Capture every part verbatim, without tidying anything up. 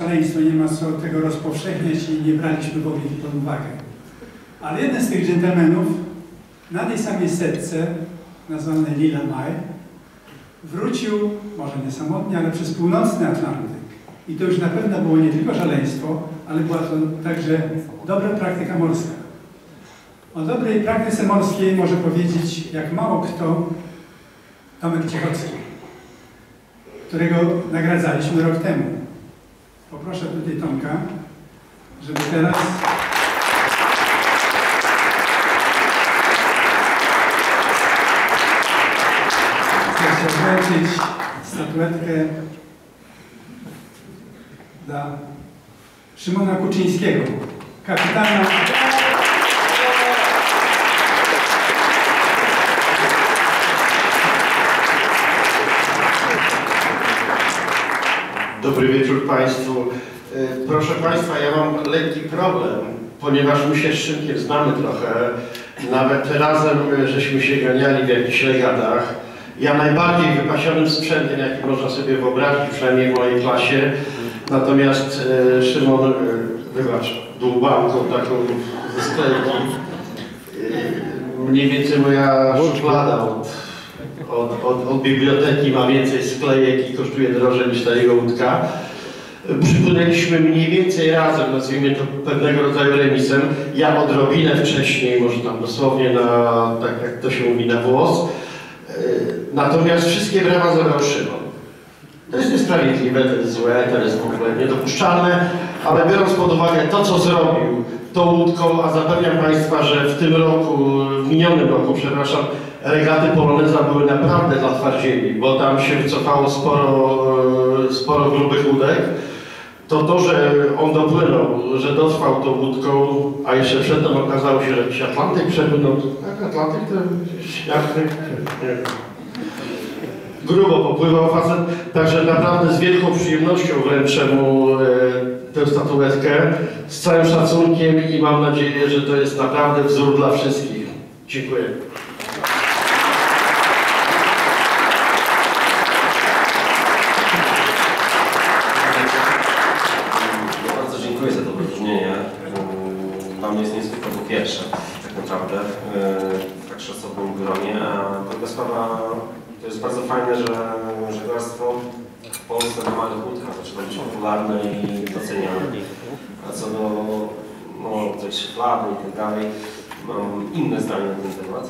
szaleństwo, nie ma co tego rozpowszechniać i nie braliśmy w ogóle pod uwagę. Ale jeden z tych dżentelmenów na tej samej setce, nazwany Lila Mai, wrócił, może nie samotnie, ale przez północny Atlantyk. I to już na pewno było nie tylko szaleństwo, ale była to także dobra praktyka morska. O dobrej praktyce morskiej może powiedzieć, jak mało kto, Tomek Ciechocki, którego nagradzaliśmy rok temu. Poproszę tutaj Tomka, żeby teraz chcę wręczyć statuetkę dla Szymona Kuczyńskiego, kapitana. Dobry wieczór Państwu. Proszę Państwa, ja mam lekki problem, ponieważ my się z Szymkiem znamy trochę. Nawet razem żeśmy się ganiali w jakichś regatach. Ja najbardziej wypasionym sprzętem, jaki można sobie wyobrazić, przynajmniej w mojej klasie. Natomiast e, Szymon, e, wybacz, dłubałką taką ze sklejki. E, mniej więcej moja szuflada od, od, od, od biblioteki ma więcej sklejek i kosztuje drożej niż ta jego łódka. Przypłynęliśmy mniej więcej razem, nazwijmy to pewnego rodzaju remisem. Ja odrobinę wcześniej, może tam dosłownie na, tak jak to się mówi, na włos. Natomiast wszystkie brawa zabrał Szymon. To jest niesprawiedliwe, to jest złe, to jest w ogóle niedopuszczalne, ale biorąc pod uwagę to, co zrobił tą łódką, a zapewniam Państwa, że w tym roku, w minionym roku, przepraszam, regaty Poloneza były naprawdę dla twardzieli, bo tam się wycofało sporo, sporo grubych łódek. To to, że on dopłynął, że dotrwał tą łódką, a jeszcze przedtem okazało się, że jakiś Atlantyk przepłynął. Tak, Atlantyk to Atlantyk. Grubo popływał facet, także naprawdę z wielką przyjemnością wręczę mu e, tę statuetkę, z całym szacunkiem i mam nadzieję, że to jest naprawdę wzór dla wszystkich. Dziękuję. Bardzo dziękuję za to wyróżnienie. Dla mnie jest niezwykle po pierwsze, tak naprawdę, w tak szacownym gronie, a druga sprawa, to jest bardzo fajne, że żeglarstwo w Polsce na małych łódkach zaczyna być popularne i doceniane. A co do no, tej szuflady i tak dalej, mam inne zdanie na ten temat.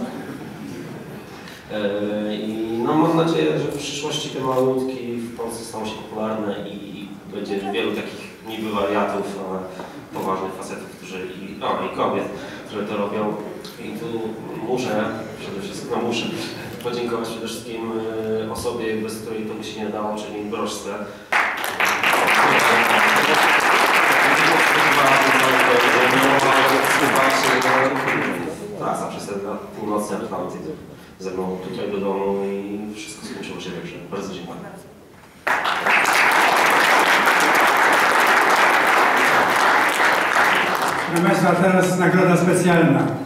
I no, mam nadzieję, że w przyszłości te małe łódki w Polsce staną się popularne i będzie wielu takich niby wariatów, ale poważnych facetów, którzy i, no, i kobiet, które to robią. I tu muszę, przede wszystkim no, muszę podziękować przede wszystkim osobie, bez której to by się nie dało, czyli Brożce. Trasa przez ten północny Atlantyk ze mną tutaj do domu i wszystko skończyło się dobrze. Bardzo dziękuję. Proszę Państwa, teraz nagroda specjalna.